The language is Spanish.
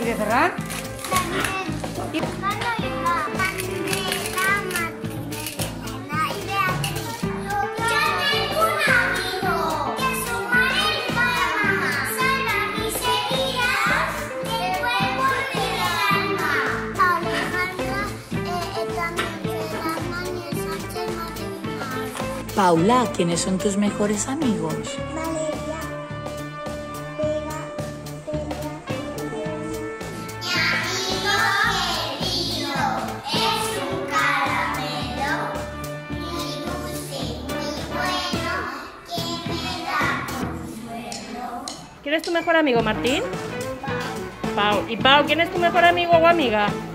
¿Y de Ferran? Y... Paula, ¿quiénes son tus mejores amigos? Valeria, Vega, Mi amigo querido es un caramelo muy dulce y muy bueno que me da consuelo. ¿Quién es tu mejor amigo, Martín? Pau. ¿Y Pau, quién es tu mejor amigo o amiga?